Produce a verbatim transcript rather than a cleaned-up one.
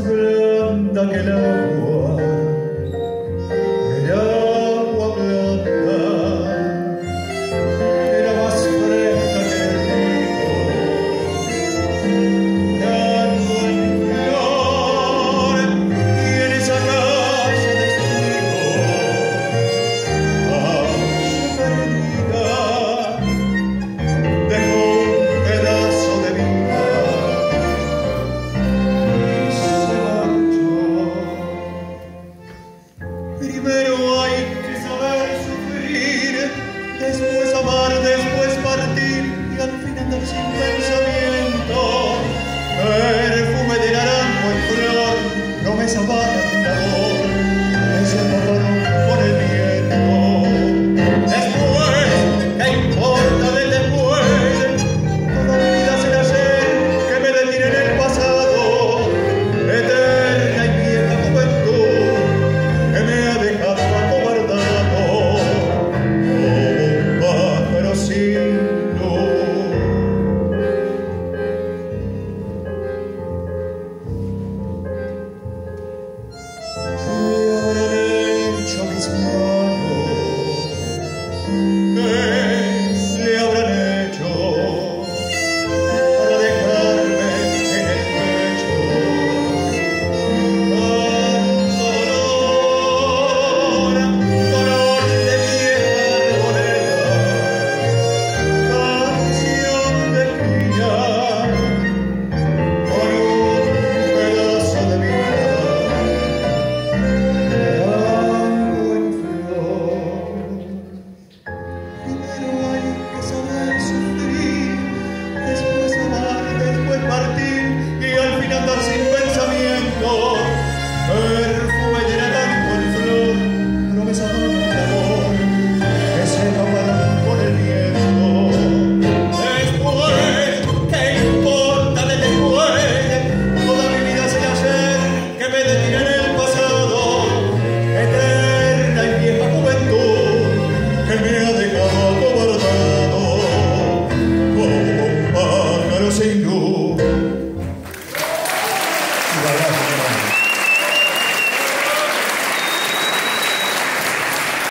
blanda que el agua, el agua blanda, era más fresca que el río, dando en flor, y en esa calle de estribo, calle perdida, dejó un pedazo de vida. Primero hay que saber sufrir, después amar, después partir y al fin andar sin pensamiento. Perfume de naranjo en flor, promesa vana.